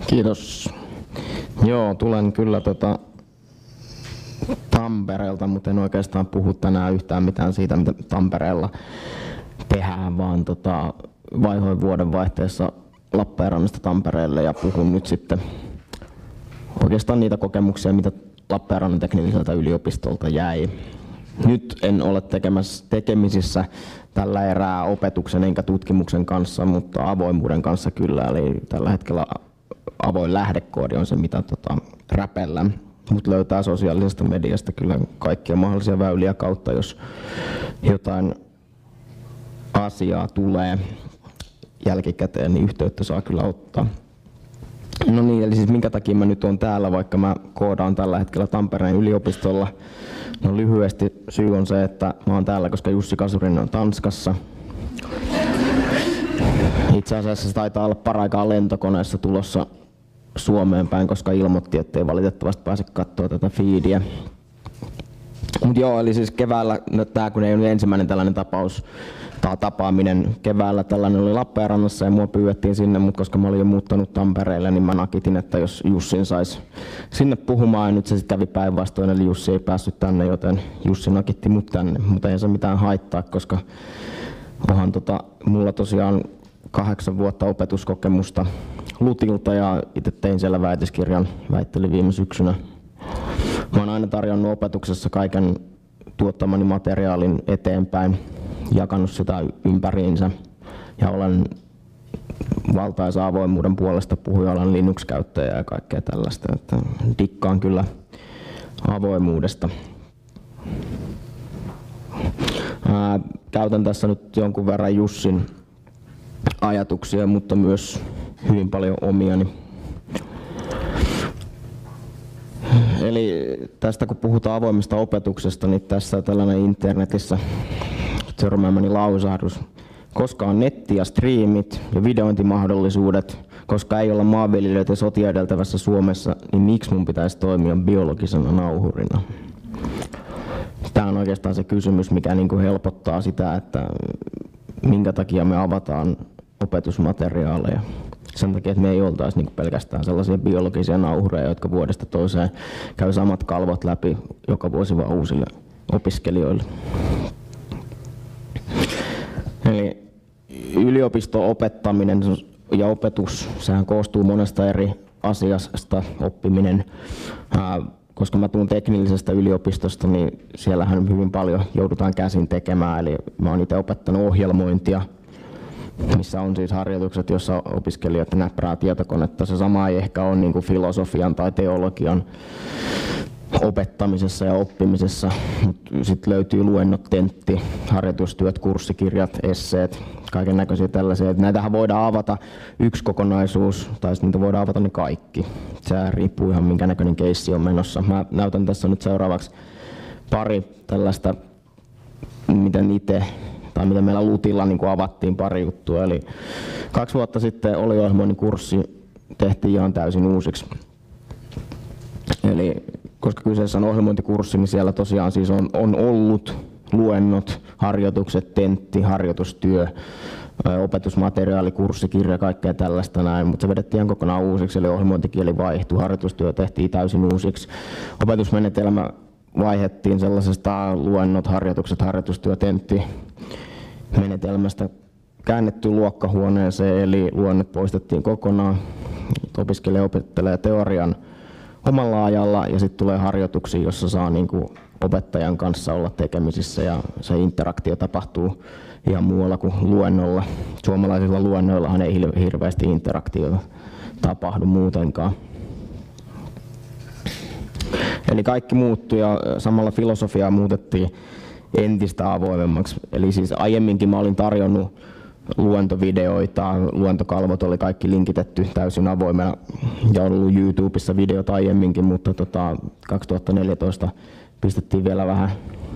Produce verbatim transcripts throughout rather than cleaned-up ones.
Kiitos. Joo, tulen kyllä tota Tampereelta, mutta en oikeastaan puhu tänään yhtään mitään siitä, mitä Tampereella tehdään, vaan tota, vaihoin vuodenvaihteessa Lappeenrannasta Tampereelle ja puhun nyt sitten oikeastaan niitä kokemuksia, mitä Lappeenrannan teknilliseltä yliopistolta jäi. Nyt en ole tekemässä, tekemisissä tällä erää opetuksen enkä tutkimuksen kanssa, mutta avoimuuden kanssa kyllä. Eli tällä hetkellä avoin lähdekoodi on se, mitä tota, räpellään. Mut löytää sosiaalisesta mediasta kyllä kaikkia mahdollisia väyliä kautta, jos jotain asiaa tulee jälkikäteen, niin yhteyttä saa kyllä ottaa. No niin, eli siis minkä takia mä nyt oon täällä, vaikka mä koodaan tällä hetkellä Tampereen yliopistolla. No lyhyesti syy on se, että mä oon täällä, koska Jussi Kasurinen on Tanskassa. Itse asiassa se taitaa olla paraikaa lentokoneessa tulossa Suomeen päin, koska ilmoitti, ettei valitettavasti pääse katsoa tätä feediä. Mut joo, eli siis keväällä, no tää kun ei ole ensimmäinen tällainen tapaus, tai tapaaminen, keväällä tällainen oli Lappeenrannassa ja mua pyydettiin sinne, mutta koska mä olin jo muuttanut Tampereelle, niin mä nakitin, että jos Jussin sais sinne puhumaan, ja nyt se sitten kävi päinvastoin, eli Jussi ei päässyt tänne, joten Jussi nakitti mut tänne, mutta ei se mitään haittaa, koska onhan tota, mulla tosiaan kahdeksan vuotta opetuskokemusta Lutilta ja itse tein siellä väitöskirjan, väittelin viime syksynä. Mä oon aina tarjonnut opetuksessa kaiken tuottamani materiaalin eteenpäin, jakanut sitä ympäriinsä ja olen valtaisa avoimuuden puolesta puhuja, olen Linux-käyttäjä ja kaikkea tällaista, että dikkaan kyllä avoimuudesta. Ää, käytän tässä nyt jonkun verran Jussin ajatuksia, mutta myös hyvin paljon omiani. Eli tästä kun puhutaan avoimesta opetuksesta, niin tässä tällainen internetissä törmäämäni lausahdus. Koska on netti ja striimit ja videointimahdollisuudet, koska ei olla maanviljelijöitä sotia edeltävässä Suomessa, niin miksi mun pitäisi toimia biologisena nauhurina? Tämä on oikeastaan se kysymys, mikä niin kuin helpottaa sitä, että minkä takia me avataan opetusmateriaaleja. Sen takia, että me ei oltaisi niin kuin pelkästään sellaisia biologisia nauhureja, jotka vuodesta toiseen käy samat kalvot läpi joka vuosi vaan uusille opiskelijoille. Eli yliopisto-opettaminen ja opetus, sehän koostuu monesta eri asiasta, oppiminen. Ää, koska mä tuun teknillisestä yliopistosta, niin siellähän hyvin paljon joudutaan käsin tekemään. Eli mä oon itse opettanut ohjelmointia, missä on siis harjoitukset, joissa opiskelijat näppärää tietokonetta. Se sama ei ehkä ole niin kuin filosofian tai teologian opettamisessa ja oppimisessa, mutta sitten löytyy luennot, tentti, harjoitustyöt, kurssikirjat, esseet, kaiken näköisiä tällaisia. Näitähän voidaan avata yksi kokonaisuus, tai niitä voidaan avata ne kaikki. Se riippuu ihan minkä näköinen keissi on menossa. Mä näytän tässä nyt seuraavaksi pari tällaista, miten itse, tai miten meillä Lutilla niin kuin avattiin pari juttua. Eli kaksi vuotta sitten ohjelmoinnin kurssi tehtiin ihan täysin uusiksi. Eli koska kyseessä on ohjelmointikurssi, niin siellä tosiaan siis on, on ollut luennot, harjoitukset, tentti, harjoitustyö, opetusmateriaali, kurssikirja, kaikkea tällaista näin, mutta se vedettiin ihan kokonaan uusiksi, eli ohjelmointikieli vaihtui, harjoitustyö tehtiin täysin uusiksi. Opetusmenetelmä vaihdettiin sellaisesta luennot, harjoitukset, harjoitustyö, tentti menetelmästä käännetty luokkahuoneeseen, eli luennot poistettiin kokonaan. Opiskelija opettelee teorian omalla ajalla ja sitten tulee harjoituksia, jossa saa niin kuin opettajan kanssa olla tekemisissä ja se interaktio tapahtuu ihan muualla kuin luennolla. Suomalaisilla luennoillahan ei hirveästi interaktioita tapahdu muutenkaan. Eli kaikki muuttui ja samalla filosofiaa muutettiin entistä avoimemmaksi. Eli siis aiemminkin mä olin tarjonnut luentovideoita, luentokalvot oli kaikki linkitetty täysin avoimena ja on ollut YouTubessa videot aiemminkin, mutta tota, kaksituhattaneljätoista pistettiin vielä vähän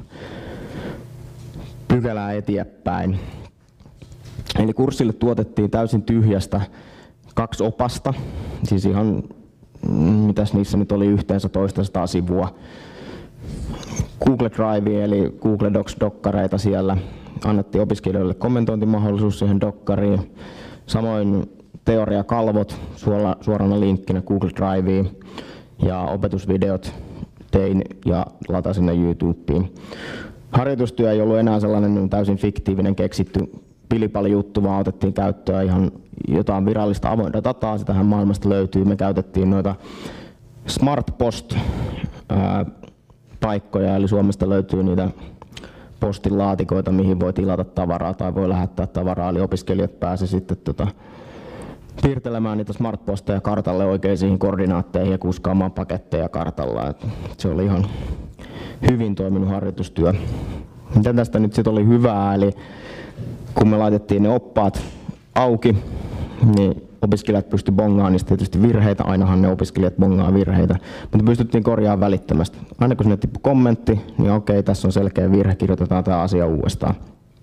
pykälää eteenpäin. Eli kurssille tuotettiin täysin tyhjästä kaksi opasta, siis ihan mitäs niissä nyt oli yhteensä toistasataa sivua. Google Drive eli Google Docs dokkareita siellä. Annettiin opiskelijoille kommentointimahdollisuus siihen dokkariin. Samoin teoriakalvot suorana linkkinä Google Driveen ja opetusvideot tein ja latasin ne YouTubeen. Harjoitustyö ei ollut enää sellainen täysin fiktiivinen keksitty pilipali-juttu, vaan otettiin käyttöön ihan jotain virallista avointa dataa, sitähän maailmasta löytyy. Me käytettiin noita Smart Post-paikkoja, eli Suomesta löytyy niitä postin laatikoita, mihin voi tilata tavaraa tai voi lähettää tavaraa, eli opiskelijat pääsivät sitten tota, piirtelemään niitä smartposteja kartalle oikeisiin koordinaatteihin ja kuskaamaan paketteja kartalla. Et se oli ihan hyvin toiminut harjoitustyö. Mitä tästä nyt sitten oli hyvää, eli kun me laitettiin ne oppaat auki, niin opiskelijat pystyivät bongaamaan niistä tietysti virheitä, ainahan ne opiskelijat bongaa virheitä, mutta pystyttiin korjaamaan välittömästi. Aina kun sinne tippui kommentti, niin okei, tässä on selkeä virhe, kirjoitetaan tämä asia uudestaan.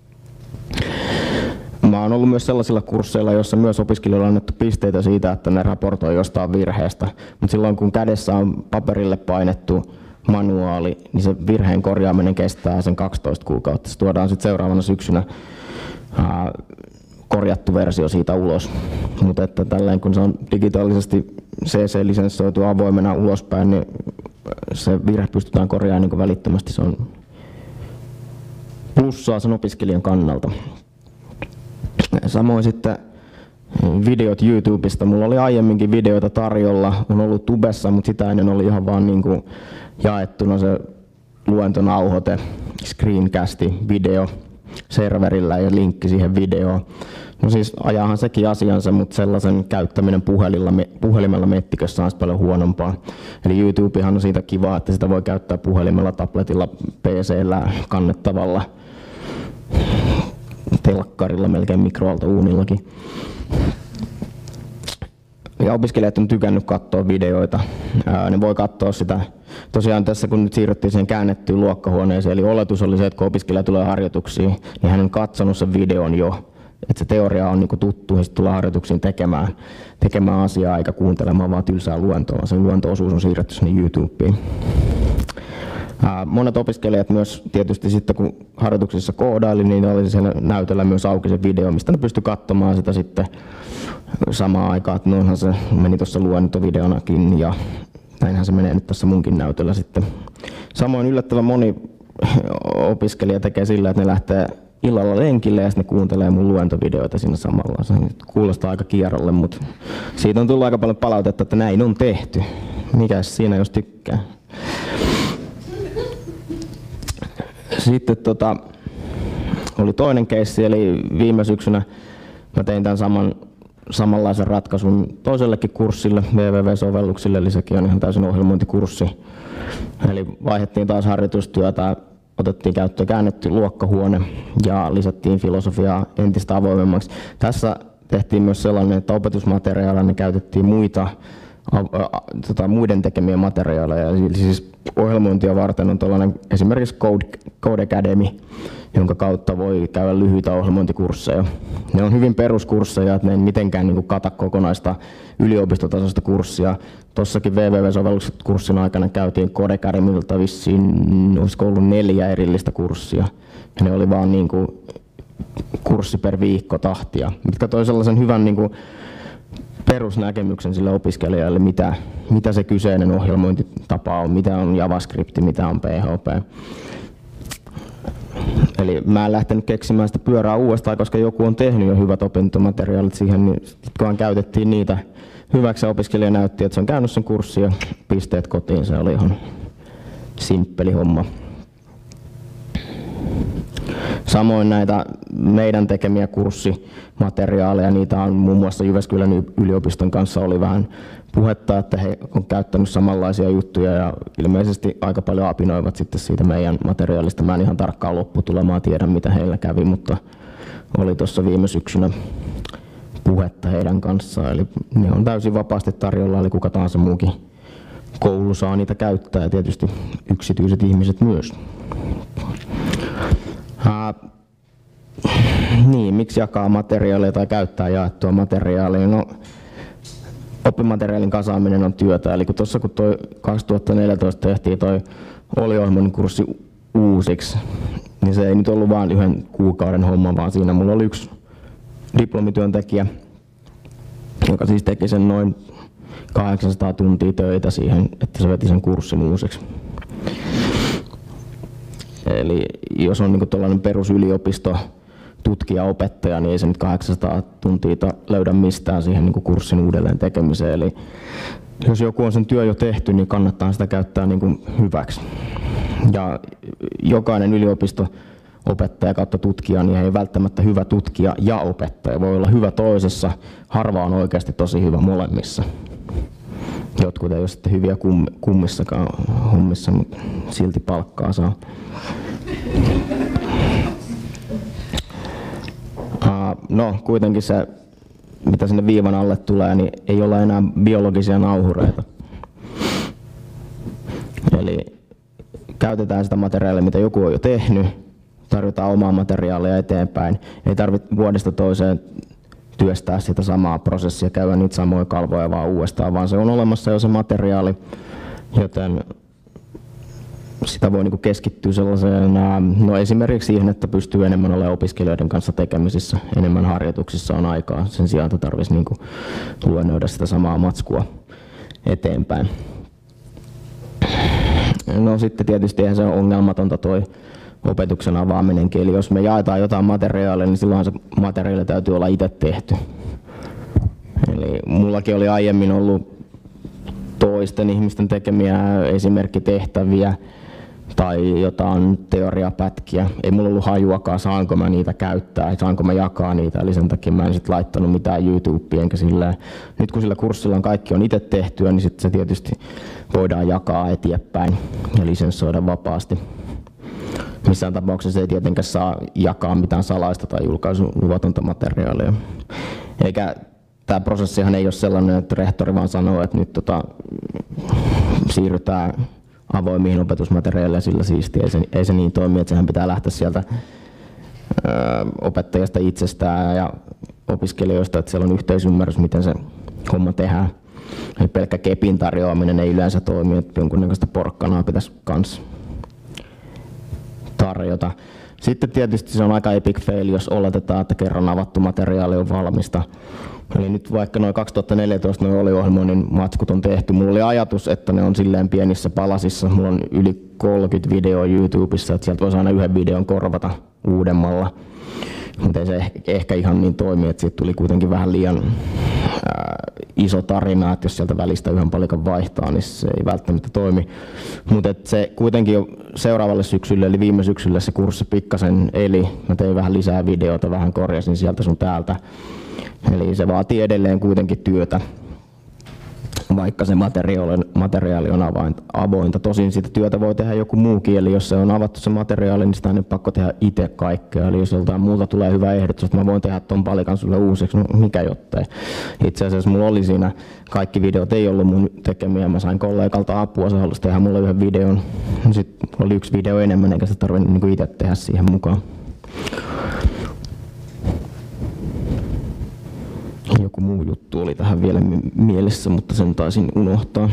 Mä oon ollut myös sellaisilla kursseilla, joissa myös opiskelijoille on annettu pisteitä siitä, että ne raportoi jostain virheestä, mutta silloin kun kädessä on paperille painettu manuaali, niin se virheen korjaaminen kestää sen kaksitoista kuukautta. Se tuodaan sitten seuraavana syksynä ää, korjattu versio siitä ulos. Mutta että tälleen kun se on digitaalisesti C C-lisenssoitu avoimena ulospäin, niin se virhe pystytään korjaamaan niin välittömästi. Se on plussaa sen opiskelijan kannalta. Samoin sitten videot YouTubesta. Mulla oli aiemminkin videoita tarjolla, on ollut Tubessa, mutta sitä ennen oli ihan vaan niin kuin jaettuna se luentonauhoite, screencasti, video serverillä ja linkki siihen videoon. No siis ajahan sekin asiansa, mutta sellaisen käyttäminen puhelimella mettikössä on paljon huonompaa. Eli YouTubehan on siitä kiva, että sitä voi käyttää puhelimella, tabletilla, P C:llä, kannettavalla, telkkarilla, melkein mikroaaltouunillakin. Ja opiskelijat on tykännyt katsoa videoita. Ää, ne voi katsoa sitä. Tosiaan tässä kun nyt siirryttiin sen käännettyyn luokkahuoneeseen, eli oletus oli se, että kun opiskelija tulee harjoituksiin, niin hän on katsonut sen videon jo. Että se teoria on niinku tuttu ja sitten tulee harjoituksiin tekemään, tekemään asiaa eikä kuuntelemaan vaan tylsää luentoa. Se luonto-osuus on siirretty sinne YouTubeen. Ää, monet opiskelijat myös tietysti sitten kun harjoituksissa koodaili, niin oli siellä näytöllä myös auki se video, mistä ne pystyi katsomaan sitä sitten samaan aikaan, että noinhan se meni tuossa luentovideonakin ja näinhän se menee nyt tässä munkin näytöllä sitten. Samoin yllättävän moni opiskelija tekee sillä, että ne lähtee illalla lenkille ja sitten ne kuuntelee mun luentovideoita siinä samalla. Se kuulostaa aika kierrolle, mutta siitä on tullut aika paljon palautetta, että näin on tehty. Mikäs siinä jos tykkää. Sitten tota, oli toinen keissi, eli viime syksynä mä tein tämän saman, samanlaisen ratkaisun toisellekin kurssille, www-sovelluksille, eli sekin on ihan täysin ohjelmointikurssi. Eli vaihdettiin taas harjoitustyötä, otettiin käyttöön käännetty luokkahuone ja lisättiin filosofiaa entistä avoimemmaksi. Tässä tehtiin myös sellainen, että opetusmateriaalina käytettiin muita Tota, muiden tekemiä materiaaleja. Eli siis ohjelmointia varten on tällainen esimerkiksi Code, Code Academy, jonka kautta voi käydä lyhyitä ohjelmointikursseja. Ne on hyvin peruskursseja, että ne ei mitenkään niin kuin kata kokonaista yliopistotasoista kurssia. Tuossakin www-sovellukset kurssin aikana käytiin Code Academylta vissiin, olisiko ollut neljä erillistä kurssia. Ja ne oli vaan niin kuin kurssi per viikko tahtia, mitkä toi sellaisen hyvän niin kuin perusnäkemyksen sille opiskelijalle, mitä, mitä se kyseinen ohjelmointitapa on, mitä on JavaScript, mitä on P H P. Eli mä en lähtenyt keksimään sitä pyörää uudestaan, koska joku on tehnyt jo hyvät opintomateriaalit siihen, niin kun käytettiin niitä hyväksi, opiskelija näytti, että se on käynyt sen kurssin ja pisteet kotiin, se oli ihan simppeli homma. Samoin näitä meidän tekemiä kurssimateriaaleja, niitä on muun muassa Jyväskylän yliopiston kanssa oli vähän puhetta, että he on käyttänyt samanlaisia juttuja ja ilmeisesti aika paljon apinoivat sitten siitä meidän materiaalista. Mä en ihan tarkkaan lopputulemaa tiedä, mitä heillä kävi, mutta oli tuossa viime syksynä puhetta heidän kanssaan. Eli ne on täysin vapaasti tarjolla, eli kuka tahansa muukin koulu saa niitä käyttää ja tietysti yksityiset ihmiset myös. Uh, niin, miksi jakaa materiaalia tai käyttää jaettua materiaalia? No, oppimateriaalin kasaaminen on työtä. Eli kun tuossa kun toi kaksituhattaneljätoista tehtiin toi oliohjelmoinnin kurssi uusiksi, niin se ei nyt ollut vain yhden kuukauden homma, vaan siinä mulla oli yksi diplomityöntekijä, joka siis teki sen noin kahdeksansataa tuntia töitä siihen, että se veti sen kurssin uusiksi. Eli jos on niin tuollainen perusyliopisto tutkija, opettaja, niin ei se nyt kahdeksansataa tuntia löydä mistään siihen niin kurssin uudelleen tekemiseen. Eli jos joku on sen työ jo tehty, niin kannattaa sitä käyttää niin kuin hyväksi. Ja jokainen yliopisto opettaja kautta tutkija, niin ei välttämättä hyvä tutkija ja opettaja. Voi olla hyvä toisessa, harva on oikeasti tosi hyvä molemmissa. Jotkut ei ole sitten hyviä kum, kummissakaan hommissa, mutta silti palkkaa saa. No kuitenkin se, mitä sinne viivan alle tulee, niin ei ole enää biologisia nauhureita. Eli käytetään sitä materiaalia, mitä joku on jo tehnyt, tarvitaan omaa materiaalia eteenpäin. Ei tarvitse vuodesta toiseen työstää sitä samaa prosessia, käydä niitä samoja kalvoja vaan uudestaan, vaan se on olemassa jo se materiaali, joten sitä voi niinku keskittyä sellaiseen, no esimerkiksi siihen, että pystyy enemmän olemaan opiskelijoiden kanssa tekemisissä, enemmän harjoituksissa on aikaa, sen sijaan, että tarvitsisi niinku luennoida sitä samaa matskua eteenpäin. No sitten tietysti eihän se ole ongelmatonta toi opetuksen avaaminenkin, eli jos me jaetaan jotain materiaalia, niin silloin se materiaali täytyy olla itse tehty. Eli mullakin oli aiemmin ollut toisten ihmisten tekemiä esimerkkitehtäviä tai jotain teoriapätkiä. Ei mulla ollut hajuakaan, saanko mä niitä käyttää, saanko mä jakaa niitä, eli sen takia mä en sit laittanut mitään YouTubeen enkä silleen. Nyt kun sillä kurssilla on kaikki on itse tehtyä, niin sit se tietysti voidaan jakaa eteenpäin ja lisensoida vapaasti. Missään tapauksessa ei tietenkään saa jakaa mitään salaista tai julkaisuluvatonta materiaalia. Eikä tämä prosessihan ei ole sellainen, että rehtori vaan sanoo, että nyt tota, siirrytään avoimiin opetusmateriaaleja sillä siistiä. Ei se, ei se niin toimi, että sehän pitää lähteä sieltä ö, opettajasta itsestään ja opiskelijoista, että siellä on yhteisymmärrys, miten se homma tehdään. Eli pelkkä kepin tarjoaminen ei yleensä toimi, että jonkunnäköistä porkkanaa pitäisi kans tarjota. Sitten tietysti se on aika epic fail, jos oletetaan, että kerran avattu materiaali on valmista. Eli nyt vaikka noin kaksituhattaneljätoista noin oliohjelmoinnin matskut on tehty, mulla oli ajatus, että ne on silleen pienissä palasissa. Mulla on yli kolmekymmentä videoa YouTubessa, että sieltä voisi aina yhden videon korvata uudemmalla. Mutta ei se ehkä ihan niin toimi, että siitä tuli kuitenkin vähän liian ää, iso tarina, että jos sieltä välistä yhden palikan vaihtaa, niin se ei välttämättä toimi. Mutta se kuitenkin jo seuraavalle syksylle, eli viime syksylle se kurssi pikkasen eli. Mä tein vähän lisää videota, vähän korjasin sieltä sun täältä. Eli se vaatii edelleen kuitenkin työtä, vaikka se materiaali, materiaali on avointa. Tosin sitä työtä voi tehdä joku muukin, eli jos se on avattu se materiaali, niin sitä on pakko tehdä itse kaikkea. Eli jos joltain muuta tulee hyvä ehdotus, että mä voin tehdä ton palikan sulle uusiksi, no mikä jottei. Itse asiassa mulla oli siinä, kaikki videot ei ollut mun tekemiä, mä sain kollegalta apua, se halusi tehdä mulle yhden videon. Sitten oli yksi video enemmän, eikä se tarvinnut niin itse tehdä siihen mukaan. Joku muu juttu oli tähän vielä mielessä, mutta sen taisin unohtaa.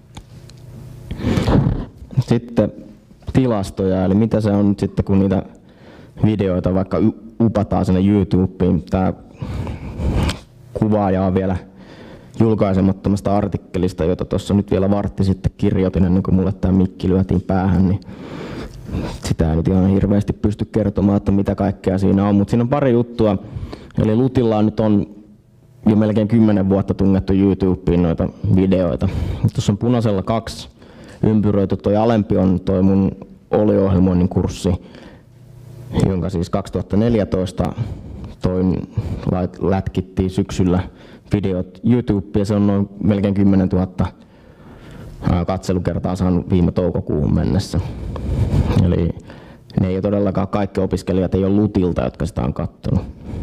Sitten tilastoja, eli mitä se on nyt sitten, kun niitä videoita vaikka upataan sinne YouTubeen. Tämä kuvaaja on vielä julkaisemattomasta artikkelista, jota tuossa nyt vielä vartti sitten kirjoitin, ennen kuin mulle tämä mikki lyötiin päähän, niin sitä ei nyt ihan hirveästi pysty kertomaan, että mitä kaikkea siinä on, mutta siinä on pari juttua. Eli Lutilla nyt on jo melkein kymmenen vuotta tungettu YouTubeen noita videoita. Tuossa on punaisella kaksi ympyröity, toi alempi on toi mun oliohjelmoinnin kurssi, jonka siis kaksituhattaneljätoista toin lätkittiin syksyllä videot YouTubeen, se on noin melkein kymmenen tuhatta katselukertaa saanut viime toukokuuhun mennessä. Eli ne ei ole todellakaan kaikki opiskelijat, ei ole Lutilta, jotka sitä on katsonut.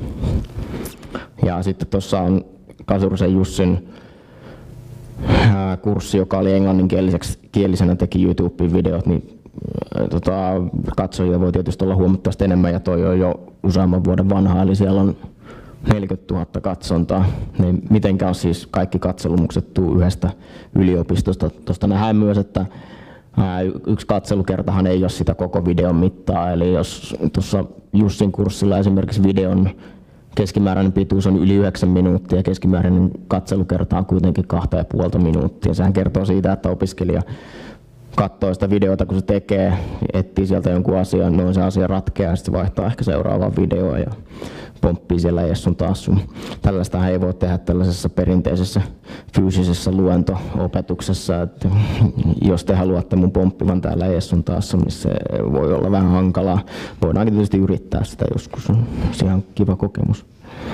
Ja sitten tuossa on Kasurisen Jussin ää, kurssi, joka oli englanninkielisenä, teki YouTubeen videot, niin ää, tota, katsojia voi tietysti olla huomattavasti enemmän, ja toi on jo useamman vuoden vanha, eli siellä on neljäkymmentätuhatta katsontaa. Niin mitenkään siis kaikki katselumukset tuu yhdestä yliopistosta. Tuosta nähdään myös, että ää, yksi katselukertahan ei ole sitä koko videon mittaa, eli jos tuossa Jussin kurssilla esimerkiksi videon keskimääräinen pituus on yli yhdeksän minuuttia ja keskimääräinen katselukerta on kuitenkin kahta ja puolta minuuttia. Sehän kertoo siitä, että opiskelija katsoo sitä videota, kun se tekee, etsii sieltä jonkun asian, noin se asia ratkeaa ja sitten vaihtaa ehkä seuraavaan videoon ja pomppii siellä Jessun tassun. Tällaista ei voi tehdä tällaisessa perinteisessä fyysisessä luento-opetuksessa. Että jos te haluatte mun pomppivan täällä Jessun tassun, niin se voi olla vähän hankalaa. Voidaankin tietysti yrittää sitä joskus, on ihan kiva kokemus.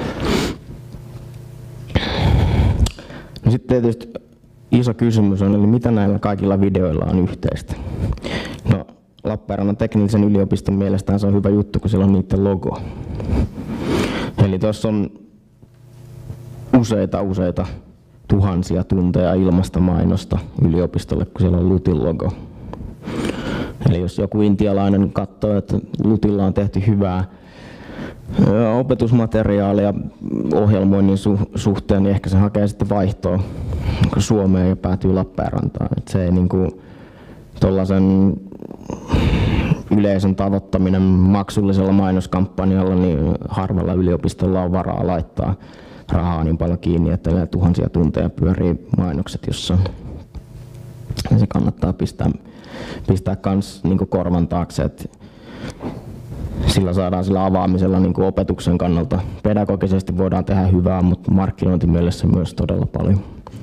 No sitten tietysti iso kysymys on, eli mitä näillä kaikilla videoilla on yhteistä? No, Lappeenrannan teknillisen yliopiston mielestään se on hyvä juttu, kun siellä on niiden logo. Eli tuossa on useita useita tuhansia tunteja ilmasta mainosta yliopistolle, kun siellä on LUTin logo. Eli jos joku intialainen katsoo, että LUTilla on tehty hyvää opetusmateriaalia ohjelmoinnin su- suhteen, niin ehkä se hakee sitten vaihtoa Suomeen ja päätyy Lappeenrantaan. Et se ei niinku tollasen yleisön tavoittaminen maksullisella mainoskampanjalla, niin harvalla yliopistolla on varaa laittaa rahaa niin paljon kiinni, että tuhansia tunteja pyörii mainokset jossain. Ja se kannattaa pistää, pistää kans niin kuin korvan taakse, että sillä saadaan sillä avaamisella niin kuin opetuksen kannalta. Pedagogisesti voidaan tehdä hyvää, mutta markkinointimielessä myös todella paljon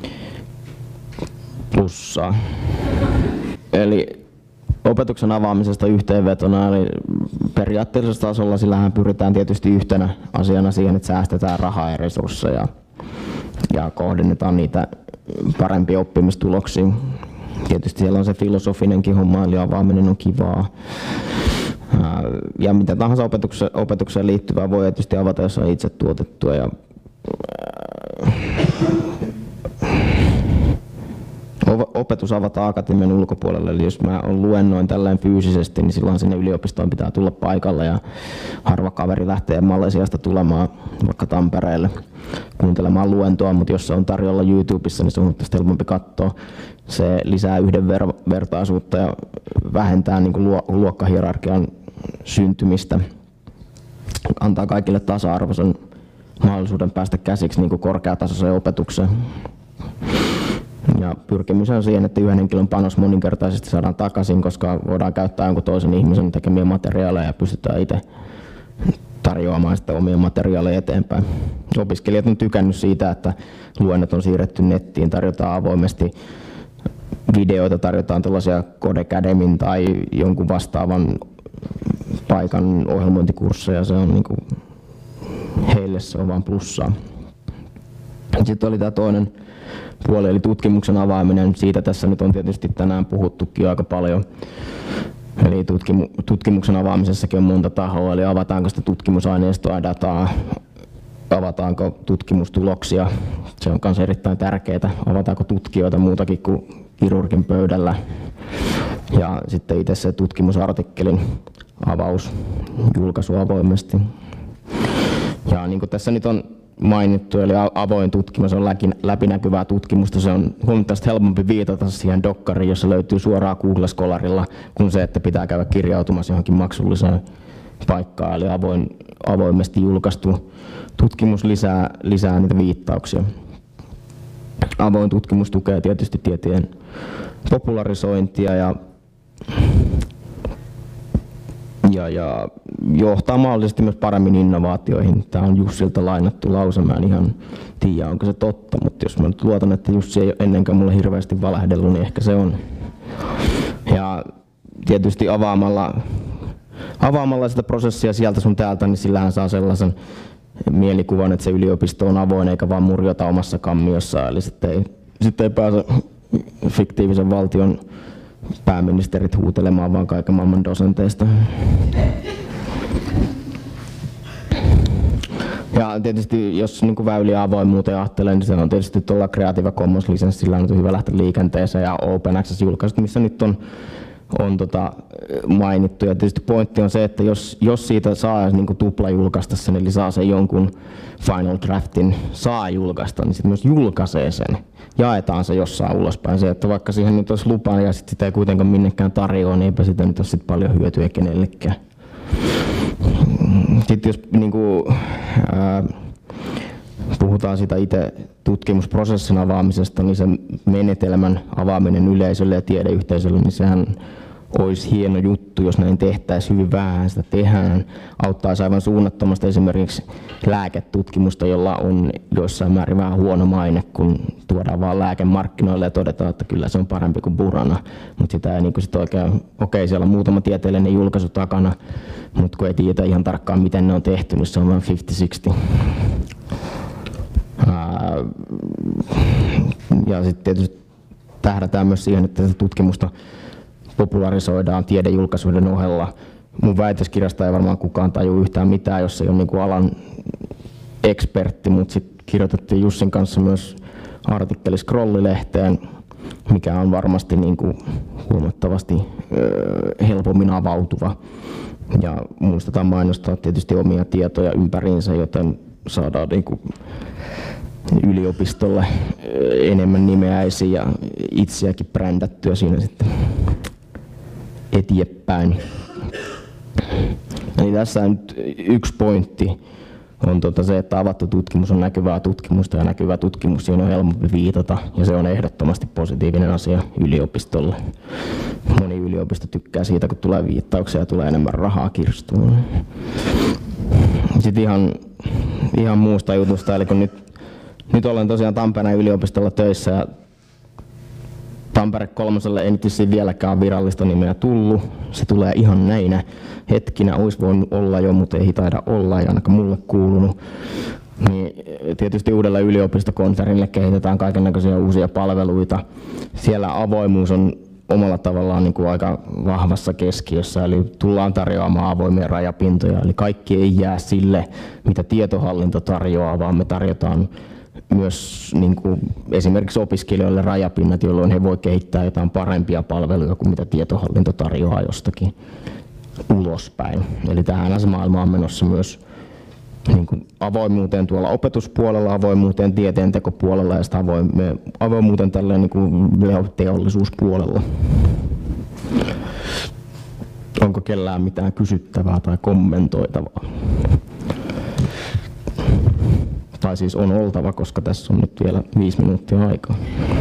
plussaa. Eli opetuksen avaamisesta yhteenvetona, eli periaatteellisella tasolla sillähän pyritään tietysti yhtenä asiana siihen, että säästetään rahaa ja resursseja ja kohdennetaan niitä parempiin oppimistuloksiin. Tietysti siellä on se filosofinenkin homma, eli avaaminen on kivaa. Ja mitä tahansa opetukseen, opetukseen liittyvää voi tietysti avata, jos on itse tuotettua. Ja opetus avataan akatemian ulkopuolelle, eli jos mä on luennoin tällainen fyysisesti, niin silloin sinne yliopistoon pitää tulla paikalle ja harva kaveri lähtee Malesiasta tulemaan vaikka Tampereelle kuuntelemaan luentoa, mutta jos se on tarjolla YouTubessa, niin se on huomattavasti helpompi katsoa. Se lisää yhdenvertaisuutta ja vähentää niin kuin luokkahierarkian syntymistä, antaa kaikille tasa-arvoisen mahdollisuuden päästä käsiksi niin kuin korkeatasoiseen opetukseen. Ja pyrkimys on siihen, että yhden henkilön panos moninkertaisesti saadaan takaisin, koska voidaan käyttää jonkun toisen ihmisen tekemiä materiaaleja ja pystytään itse tarjoamaan sitten omia materiaaleja eteenpäin. Opiskelijat on tykännyt siitä, että luennot on siirretty nettiin, tarjotaan avoimesti videoita, tarjotaan tällaisia Codecademyn tai jonkun vastaavan paikan ohjelmointikursseja, se on niin kuin, heille se on vaan plussaa. Sitten oli tämä toinen puoli, eli tutkimuksen avaaminen. Siitä tässä nyt on tietysti tänään puhuttukin aika paljon. Eli tutkimu, tutkimuksen avaamisessakin on monta tahoa, eli avataanko sitä tutkimusaineistoa ja dataa, avataanko tutkimustuloksia, se on myös erittäin tärkeää, avataanko tutkijoita muutakin kuin kirurgin pöydällä. Ja sitten itse se tutkimusartikkelin avaus, julkaisu avoimesti. Ja niin kuin tässä nyt on mainittu, eli avoin tutkimus on läpinäkyvää tutkimusta. Se on huomattavasti helpompi viitata siihen dokkariin, jossa löytyy suoraan Google Scholarilla, kuin se, että pitää käydä kirjautumassa johonkin maksulliseen paikkaan. Eli avoin, avoimesti julkaistu tutkimus lisää, lisää niitä viittauksia. Avoin tutkimus tukee tietysti tieteen popularisointia ja Ja, ja johtaa mahdollisesti myös paremmin innovaatioihin. Tämä on Jussilta lainattu lause, mä en ihan tiedä onko se totta, mutta jos mä nyt luotan, että Jussi ei ole ennenkään mulle hirveästi valehdellut, niin ehkä se on. Ja tietysti avaamalla, avaamalla sitä prosessia sieltä sun täältä, niin sillähän saa sellaisen mielikuvan, että se yliopisto on avoin eikä vaan murjota omassa kammiossa. Eli sitten ei, sitten ei pääse fiktiivisen valtion pääministerit huutelemaan vaan kaiken maailman dosenteista. Ja tietysti jos niin kuin väyliä avoimuuteen ajattelee, niin se on tietysti tuolla Creative Commons lisenssillä on hyvä lähteä liikenteeseen ja Open Access-julkaisut, missä nyt on, on tota mainittu. Ja tietysti pointti on se, että jos, jos siitä saa niin kuin tupla julkaista sen, eli saa sen jonkun final draftin, saa julkaista, niin sitten myös julkaisee sen. Jaetaan se jossain ulospäin. Se, että vaikka siihen nyt olisi lupaa ja sit sitä ei kuitenkaan minnekään tarjoa, niin eipä sitä nyt ole sit paljon hyötyä kenellekään. sitten jos niin kuin, ää, puhutaan sitä itse tutkimusprosessin avaamisesta, niin sen menetelmän avaaminen yleisölle ja tiedeyhteisölle, niin sehän olisi hieno juttu, jos näin tehtäisiin. Hyvin vähän sitä tehdään. Auttaisi aivan suunnattomasti esimerkiksi lääketutkimusta, jolla on joissain määrin vähän huono maine, kun tuodaan vaan lääke markkinoille ja todetaan, että kyllä se on parempi kuin burana. Mutta sitä ei niin sit oikein, okei okay, siellä on muutama tieteellinen julkaisu takana, mutta kun ei tiedä ihan tarkkaan miten ne on tehty, niin se on vain viisikymmentä kuusikymmentä. Ja sitten tietysti tähdätään myös siihen, että tutkimusta popularisoidaan tiedejulkaisuuden ohella. Mun väitöskirjasta ei varmaan kukaan tajua yhtään mitään, jos ei ole niin alan ekspertti, mutta sitten kirjoitettiin Jussin kanssa myös artikkeli Scroll-lehteen, mikä on varmasti niin kuin huomattavasti öö, helpommin avautuva. Ja muistetaan mainostaa tietysti omia tietoja ympäriinsä, joten saadaan niin kuin yliopistolle enemmän nimeä esiin ja itseäkin brändättyä siinä sitten eteenpäin. Eli tässä nyt yksi pointti on tota se, että avattu tutkimus on näkyvää tutkimusta ja näkyvä tutkimus, johon on helpompi viitata ja se on ehdottomasti positiivinen asia yliopistolle. Moni yliopisto tykkää siitä, kun tulee viittauksia ja tulee enemmän rahaa kirstuun. Sitten ihan, ihan muusta jutusta, eli kun nyt, nyt olen tosiaan Tampereen yliopistolla töissä ja Tampere kolmoselle ei nyt vieläkään virallista nimeä tullut. Se tulee ihan näinä hetkinä. Olisi voinut olla jo, mutta ei taida olla, ei ainakaan mulle kuulunut. Niin tietysti uudelle yliopistokonsernille kehitetään kaikennäköisiä uusia palveluita. Siellä avoimuus on omalla tavallaan niin kuin aika vahvassa keskiössä, eli tullaan tarjoamaan avoimia rajapintoja. Eli kaikki ei jää sille, mitä tietohallinto tarjoaa, vaan me tarjotaan myös niin kuin esimerkiksi opiskelijoille rajapinnat, jolloin he voivat kehittää jotain parempia palveluja kuin mitä tietohallinto tarjoaa jostakin ulospäin. Eli tähän maailmaan on menossa myös niin kuin avoimuuteen tuolla opetuspuolella, avoimuuteen tieteentekopuolella ja sitä avoimuuteen tällä niin kuin teollisuuspuolella. Onko kellään mitään kysyttävää tai kommentoitavaa? Tai siis on oltava, koska tässä on nyt vielä viisi minuuttia aikaa.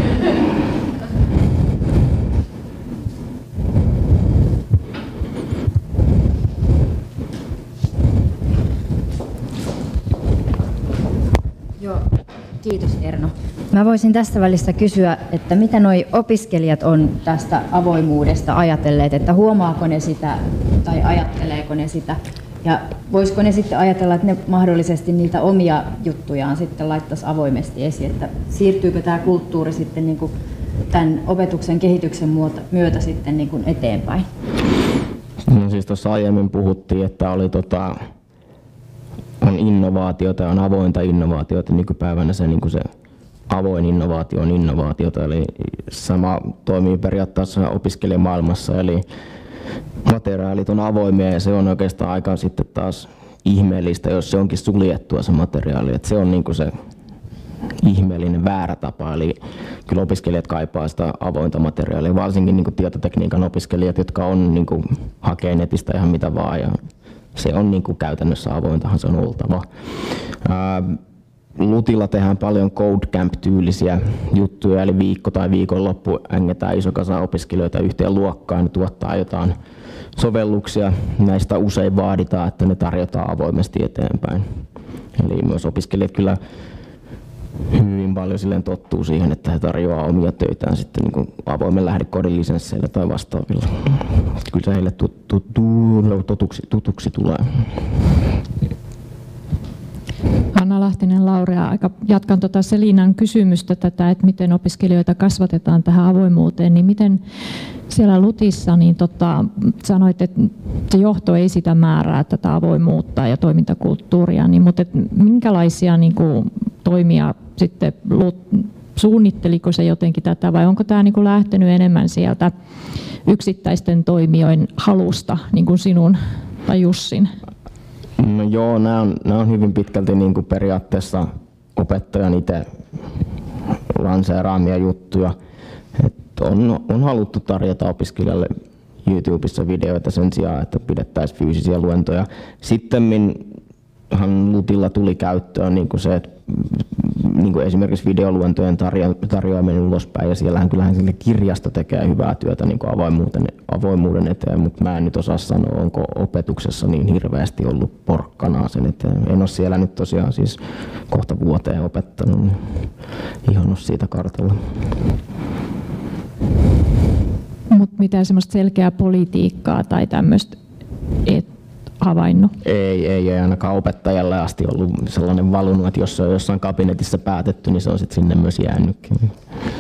Joo, kiitos Erno. Mä voisin tästä välissä kysyä, että mitä noi opiskelijat on tästä avoimuudesta ajatelleet, että huomaako ne sitä tai ajatteleeko ne sitä? Ja voisiko ne sitten ajatella, että ne mahdollisesti niitä omia juttujaan sitten laittaisi avoimesti esiin, että siirtyykö tämä kulttuuri sitten niin kuin tämän opetuksen kehityksen myötä sitten niin kuin eteenpäin? No siis tuossa aiemmin puhuttiin, että oli tota, on innovaatiota ja on avointa innovaatiota. Nykypäivänä se, niin kuin se avoin innovaatio on innovaatiota, eli sama toimii periaatteessa opiskelijamaailmassa. Eli materiaalit on avoimia ja se on oikeastaan aika sitten taas ihmeellistä, jos se onkin suljettua se materiaali. Että se on niin kuin se ihmeellinen väärä tapa. Eli kyllä opiskelijat kaipaa sitä avointa materiaalia, varsinkin niin kuin tietotekniikan opiskelijat, jotka on niin kuin hakee netistä ihan mitä vaan. Ja se on niin kuin käytännössä avointahan se on oltava. Ää, Lutilla tehdään paljon CodeCamp-tyylisiä juttuja, eli viikko tai viikonloppu ängetään iso kasa opiskelijoita yhteen luokkaan ja tuottaa jotain sovelluksia. Näistä usein vaaditaan, että ne tarjotaan avoimesti eteenpäin. Eli myös opiskelijat kyllä hyvin paljon silleen tottuu siihen, että he tarjoaa omia töitään sitten niin kuin avoimen lähdekoodin lisensseillä tai vastaavilla. Kyllä se heille tut, tut, tut, tutuksi, tutuksi tulee. Hanna Lahtinen, Laurea. Aika jatkan tuota Selinan kysymystä tätä, että miten opiskelijoita kasvatetaan tähän avoimuuteen, niin miten siellä Lutissa niin tota, sanoit, että se johto ei sitä määrää tätä avoimuutta ja toimintakulttuuria, niin, mutta minkälaisia niin kuin, toimia sitten suunnitteliko se jotenkin tätä vai onko tämä niin kuin lähtenyt enemmän sieltä yksittäisten toimijoiden halusta, niin kuin sinun tai Jussin? No joo, nämä on, nämä on hyvin pitkälti niin kuin periaatteessa opettajan itse lanseeraamia juttuja. Et on, on haluttu tarjota opiskelijalle YouTubessa videoita sen sijaan, että pidettäisiin fyysisiä luentoja. Sitten Lutilla tuli käyttöön niin kuin se, että niin kuin esimerkiksi videoluentojen tarjo- tarjoaminen ulospäin, ja siellähän kyllähän sille kirjasto tekee hyvää työtä niin kuin avoimuuden, avoimuuden eteen, mutta mä en nyt osaa sanoa, onko opetuksessa niin hirveästi ollut porkkanaa sen eteen. En ole siellä nyt tosiaan siis kohta vuoteen opettanut, niin ihan ole siitä kartalla. Mutta mitään semmoista selkeää politiikkaa tai tämmöistä et havainnut? Ei, ei, ei ainakaan opettajalle asti ollut sellainen valunut, että jos se on jossain kabinetissa päätetty, niin se on sitten sinne myös jäänytkin.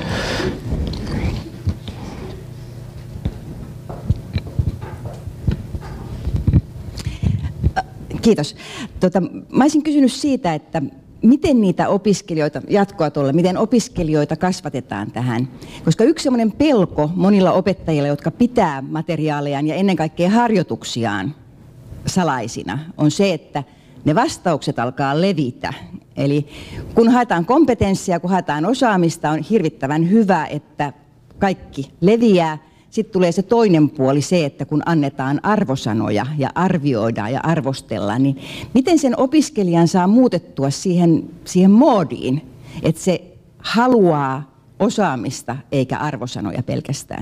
Kiitos. Tota, mä olisin kysynyt siitä, että miten niitä opiskelijoita, jatkoa tuolla, miten opiskelijoita kasvatetaan tähän? Koska yksi semmoinen pelko monilla opettajilla, jotka pitää materiaalejaan ja ennen kaikkea harjoituksiaan salaisina, on se, että ne vastaukset alkaa levitä. Eli kun haetaan kompetenssia, kun haetaan osaamista, on hirvittävän hyvä, että kaikki leviää. Sitten tulee se toinen puoli, se, että kun annetaan arvosanoja ja arvioidaan ja arvostellaan, niin miten sen opiskelijan saa muutettua siihen, siihen moodiin, että se haluaa osaamista eikä arvosanoja pelkästään?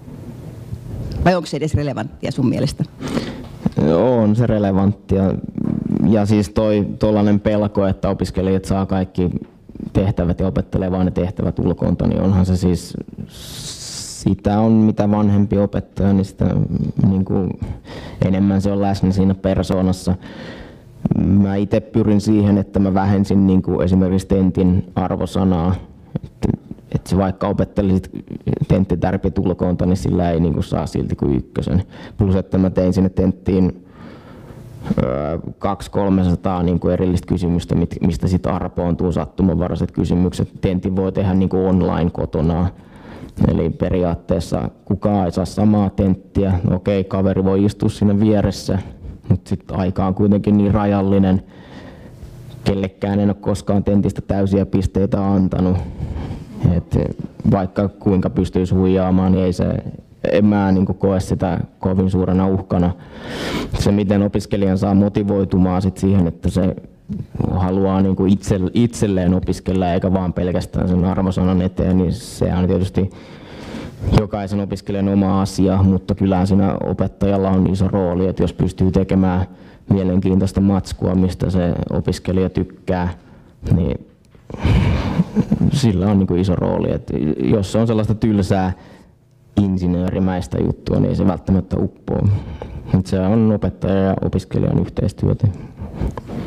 Vai onko se edes relevanttia sun mielestä? On se relevanttia. Ja siis toi tuollainen pelko, että opiskelijat saa kaikki tehtävät ja opettelee vain ne tehtävät ulkoonta, niin onhan se siis, sitä on mitä vanhempi opettaja, niin sitä niin kuin enemmän se on läsnä siinä persoonassa. Mä itse pyrin siihen, että mä vähensin niin kuin esimerkiksi tentin arvosanaa. Että, että se vaikka opettelisit tenttitärpit ulkoonta, niin sillä ei niin kuin saa silti kuin ykkösen. Plus, että mä tein sinne tenttiin kaksi kolmesataa niin kuin erillistä kysymystä, mistä sitten arpoontuu sattumanvaraiset kysymykset. Tentin voi tehdä niin kuin online kotona. Eli periaatteessa kukaan ei saa samaa tenttiä. No okei, kaveri voi istua siinä vieressä, mutta sitten aika on kuitenkin niin rajallinen. Kellekään en ole koskaan tentistä täysiä pisteitä antanut. Et vaikka kuinka pystyisi huijaamaan, niin ei se, en mä niin kuin koe sitä kovin suurena uhkana. Se, miten opiskelijan saa motivoitumaan sit siihen, että se haluaa niin kuin itse, itselleen opiskella eikä vaan pelkästään sen arvosanan eteen, niin se on tietysti jokaisen opiskelijan oma asia, mutta kyllä siinä opettajalla on iso rooli, että jos pystyy tekemään mielenkiintoista matskua, mistä se opiskelija tykkää, niin sillä on niin kuin iso rooli. Että jos se on sellaista tylsää insinöörimäistä juttua, niin ei se välttämättä uppoa. Se on opettaja ja opiskelijan yhteistyötä.